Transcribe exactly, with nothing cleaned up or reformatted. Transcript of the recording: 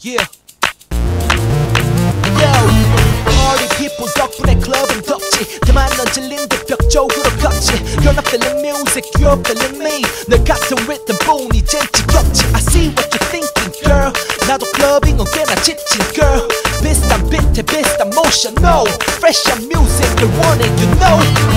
Yeah. Yo, party people 덕분에 클럽은 덥지. 그만 넌 질린데 벽쪽으로 걷지. You're not feeling music, you're feeling me. 널 같은 리듬 뿐 이제 지겹지. I see what you're thinking, girl. 나도 클러빙 온 꽤나 지친 girl. 비슷한 비트에 비슷한 motion, no. Fresh music, 널 원해, you know.